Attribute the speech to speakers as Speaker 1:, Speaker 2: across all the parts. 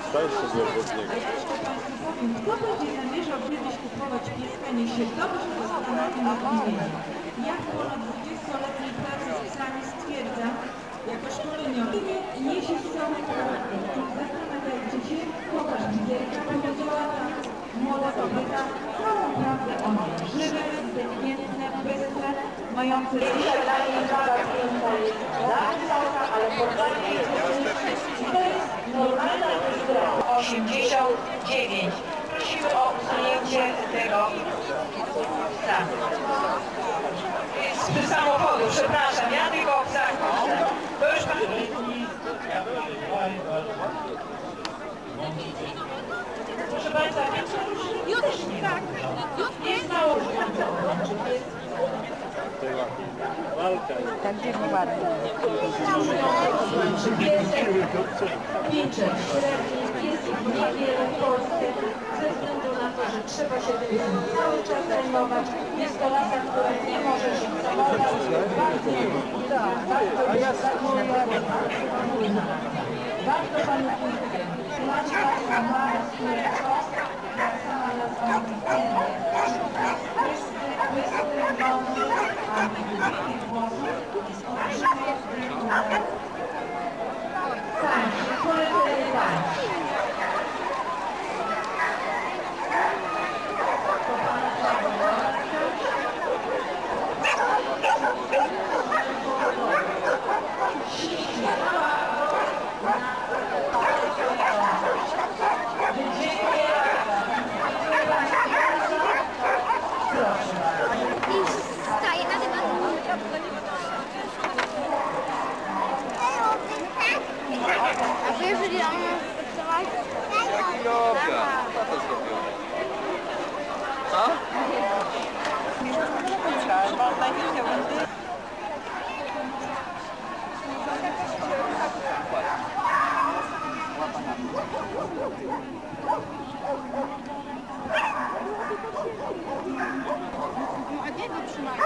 Speaker 1: Stań sobie obok niego.
Speaker 2: Kto będzie zamierzał kiedyś kupować pieska, niech się dobrze zastanowi nad imieniem. Jak ponad 20-letniej pracy z psami stwierdza, jako szkoleniowy, niesie z sobą charakter. Zastanawiajcie się, pokaż Gierka, powiedziała ta młoda kobieta całą prawdę o niej. Żywe, inteligentne, bystre, mające 20 lat i waga klienta jest za wysoka, ale podwórnie jest to jest normalna bystra. 89. Prosimy o usunięcie tego z samochodu, przepraszam, ja tylko o psach. To już pan... Proszę Państwa, już nie. Tak. Jest mało
Speaker 1: Walka.
Speaker 3: Tak, gdzie ładnie.
Speaker 2: Pięczek średni jest niewiele w Polsce ze względu na to, że trzeba się tym cały czas zajmować. Jest to rasa, która nie może się samować. Bardzo Panu dziękuję. Macie Państwo małe skóry, jak sama nazwa bystry, mądry, a długich włosów. Tańczy, polecenie tańczy.
Speaker 3: A jeżeli on pracować?
Speaker 4: Jaka? Co to zrobił? Co?
Speaker 3: A gdzie go trzymają?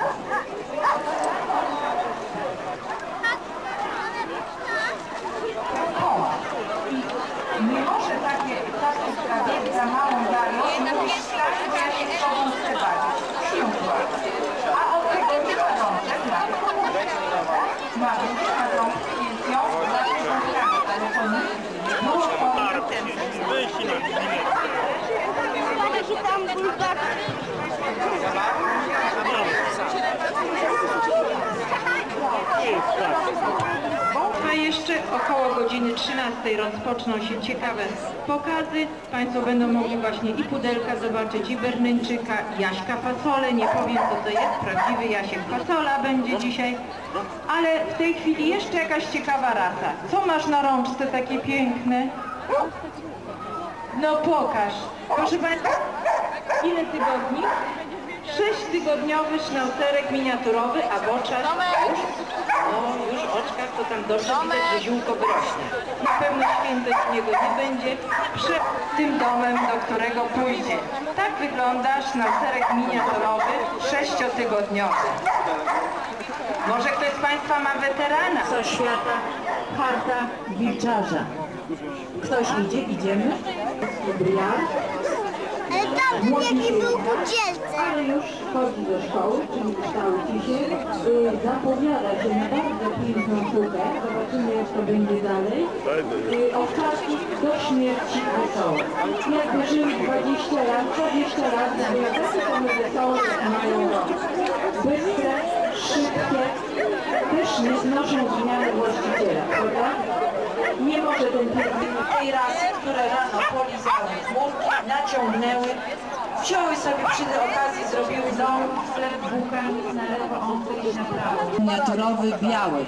Speaker 2: Nie może takie sprawie za małą darmość się z sobą przebawić. A od tego nie ma rączek, ma rączek, więc ją zacznie rozprawiać, ale to nie było
Speaker 3: Jaki tam bulbar?
Speaker 2: A jeszcze około godziny 13 rozpoczną się ciekawe pokazy. Państwo będą mogli właśnie i Pudelka zobaczyć, i Berneńczyka, i Jaśka Fasolę. Nie powiem, co to jest, prawdziwy Jasiek Fasola będzie dzisiaj. Ale w tej chwili jeszcze jakaś ciekawa rasa. Co masz na rączce takie piękne? No pokaż. Proszę Państwa, ile tygodni? 6-tygodniowy sznaucerek miniaturowy, a w oczach już w oczkach to tam dobrze widać, że ziółko wyrośnie. Na pewno świętość z niego nie będzie przed tym domem, do którego pójdzie. Tak wygląda sznaucerek miniaturowy 6-tygodniowy. Może ktoś z Państwa ma weterana? Co świata harta wilczarza. Ktoś idzie? Idziemy?
Speaker 3: Ale tam jaki był kudzielce.
Speaker 2: Ale już chodzi do szkoły, czyli kształci się, zapowiada się na bardzo piękną sztukę. Zobaczymy, jak to będzie dalej. Od czasów do śmierci wesołe. Jakby żył 20 lat, takie same wesołe, jak mają rąk. Bystre, szybkie, też nie znoszą zmiany właściciela, prawda? Nie może ten pies tej rasy, które rano polizały chmurki, naciągnęły, wzięły sobie przy tej okazji, zrobiły dom, sklep, bułka, na lewo, on wyjść na prawo. Miniaturowy biały.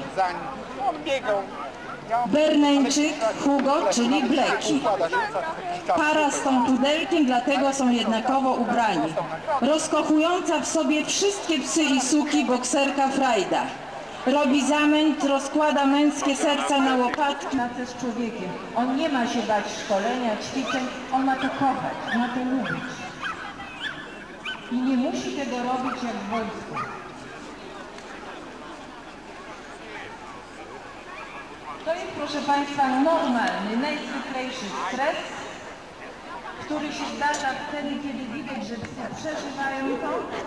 Speaker 2: Berneńczyk, Hugo, czyli Bleki. Para z tą pudelkiem, dlatego są jednakowo ubrani. Rozkochująca w sobie wszystkie psy i suki bokserka Frajda. Robi zamęt, rozkłada męskie serca na łopatki. Pracę z człowiekiem. On nie ma się bać szkolenia, ćwiczeń, on ma to kochać, ma to lubić. I nie musi tego robić jak w wojsku.
Speaker 5: To jest, proszę Państwa, normalny, najzwyklejszy stres, który się zdarza wtedy, kiedy widać, że psy przeżywają to